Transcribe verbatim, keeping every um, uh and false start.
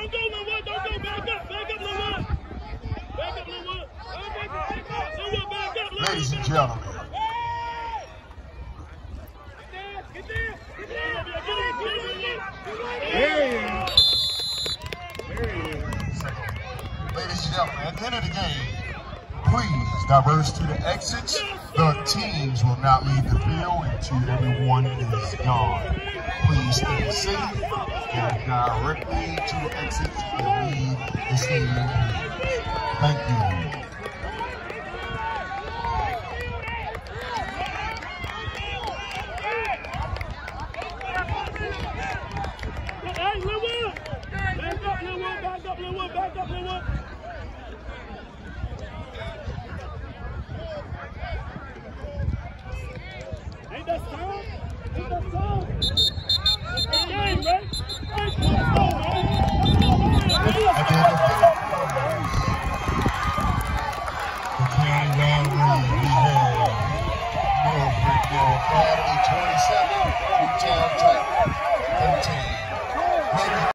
Ladies and gentlemen, ladies and gentlemen, at the end of the game, please diverse to the exits. The teams will not leave the field until everyone is gone. Please stay safe and directly to the exits and leave the stadium. Thank you.